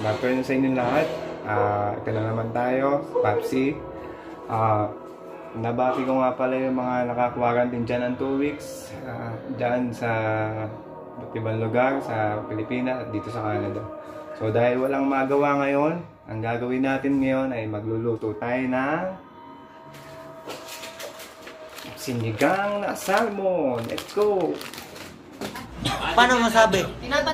Good afternoon sa inyong lahat. Ito na naman tayo, Papsi. Nabati ko nga pala yung mga naka-quarantine dyan ng 2 weeks. Dyan sa ibang lugar, sa Pilipinas at dito sa Canada. So dahil walang magawa ngayon, ang gagawin natin ngayon ay magluluto tayo ng sinigang na salmon. Let's go! Paano masabi?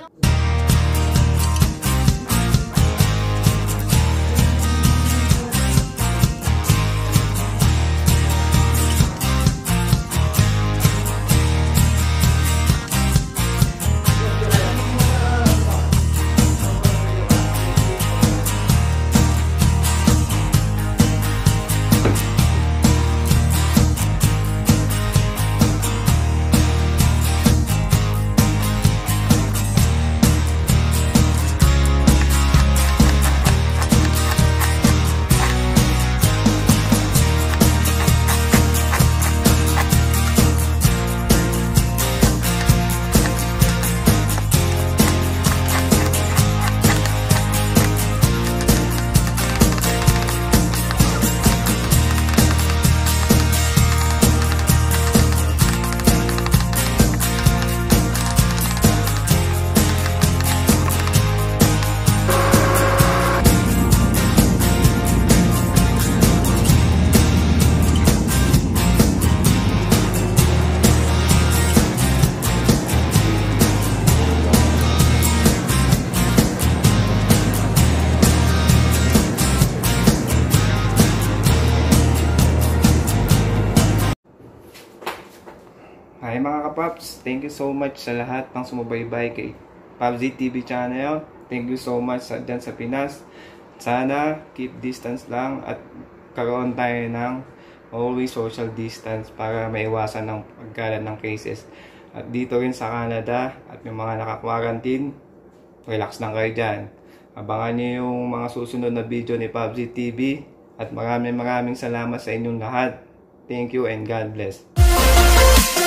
Hi mga kapaps, thank you so much sa lahat ng sumubaybay kay Papsi TV channel. Thank you so much dyan sa Pinas. Sana keep distance lang at karoon tayo ng always social distance para maiwasan ng pagkalat ng cases. At dito rin sa Canada at yung mga naka-quarantine, relax lang kayo dyan. Abangan nyo yung mga susunod na video ni Papsi TV at maraming salamat sa inyong lahat. Thank you and God bless.